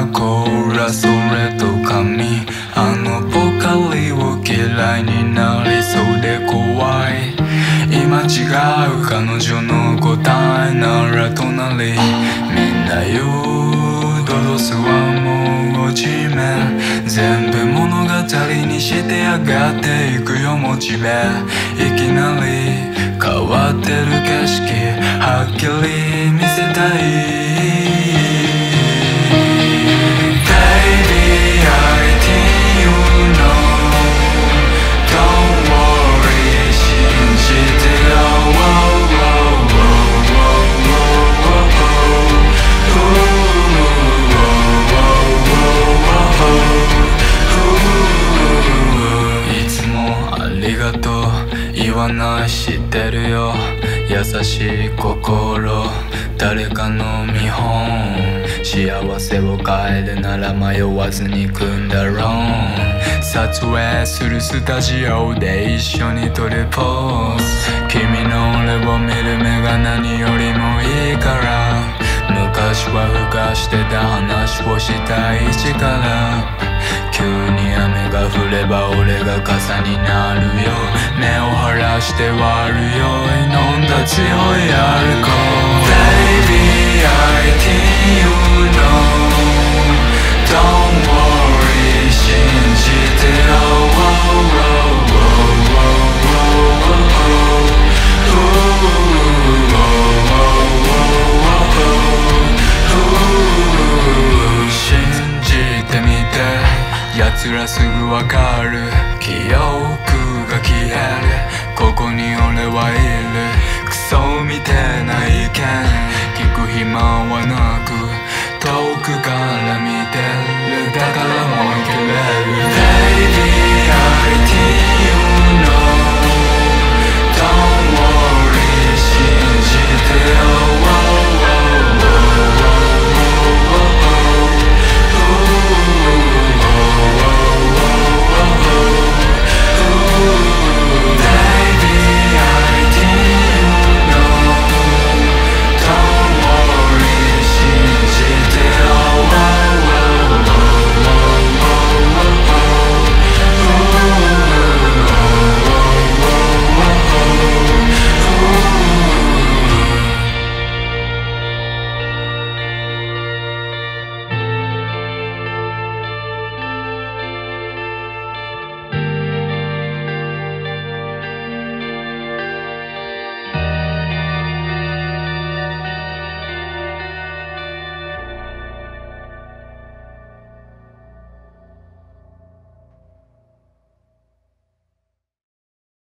コーラそれと髪あのポカリを嫌いになりそうで怖い今違う彼女の答えなら隣みんな言うドロスはもう地面全部物語にしてやがっていくよモチベいきなり変わってる景色はっきり見せたい言わない知ってるよ優しい心誰かの見本幸せを変えるなら迷わずに組んだローン撮影するスタジオで一緒に撮るポーズ君の俺を見る目が何よりもいいから昔はふかしてた話をしたい力急に雨が降れば俺が傘になるよ目を晴らして割るよ飲んだ強いアルコール Baby I think you know Don't worry 信じてよ奴らすぐわかる記憶が消えるここに俺はいるクソみたいな意見聞く暇はなく遠くから見てるだからもう生きれる